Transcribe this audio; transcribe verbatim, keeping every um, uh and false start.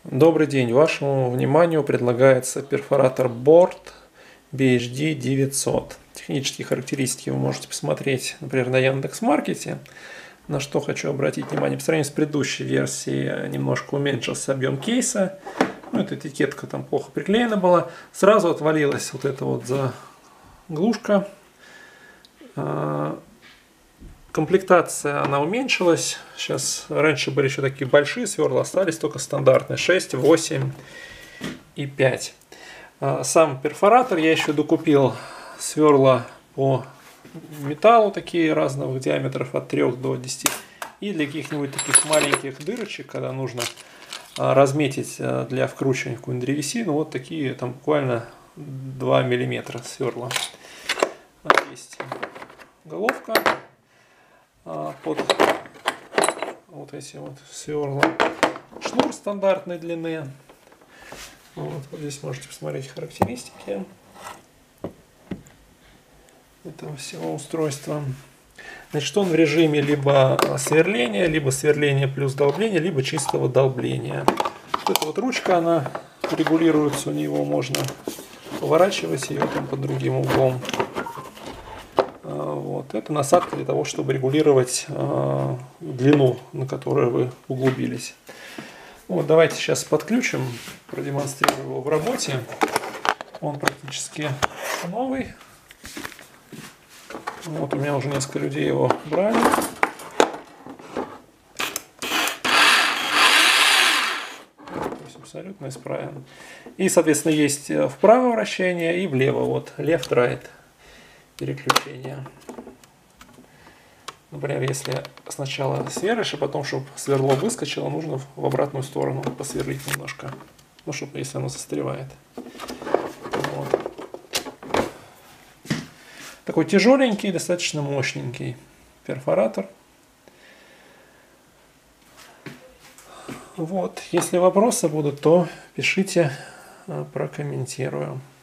Добрый день, вашему вниманию предлагается перфоратор Борт би эйч ди девятьсот. Технические характеристики вы можете посмотреть, например, на Яндекс.Маркете. На что хочу обратить внимание, по сравнению с предыдущей версией немножко уменьшился объем кейса. Ну, эта этикетка там плохо приклеена была. Сразу отвалилась вот эта вот заглушка. Комплектация, она уменьшилась. Сейчас раньше были еще такие большие сверла, остались только стандартные шесть, восемь и пять. Сам перфоратор я еще докупил сверла по металлу, такие разных диаметров от трёх до десяти. И для каких-нибудь таких маленьких дырочек, когда нужно разметить для вкручивания в какую-нибудь древесину, вот такие там буквально два миллиметра сверла. Есть головка под вот эти вот сверла, шнур стандартной длины. Вот, вот здесь можете посмотреть характеристики этого всего устройства. Значит, он в режиме либо сверления, либо сверления плюс долбления, либо чистого долбления. Вот эта вот ручка, она регулируется, у него можно поворачивать ее там под другим углом. Вот. Это насадка для того, чтобы регулировать э, длину, на которую вы углубились. Вот, давайте сейчас подключим, продемонстрирую его в работе. Он практически новый. Вот, у меня уже несколько людей его брали. То есть абсолютно исправен. И, соответственно, есть вправо вращение и влево. Вот, left-right. Переключение. Например, если сначала сверлишь, а потом, чтобы сверло выскочило, нужно в обратную сторону посверлить немножко. Ну, чтобы, если оно застревает. Вот. Такой тяжеленький, достаточно мощненький перфоратор. Вот. Если вопросы будут, то пишите, прокомментирую.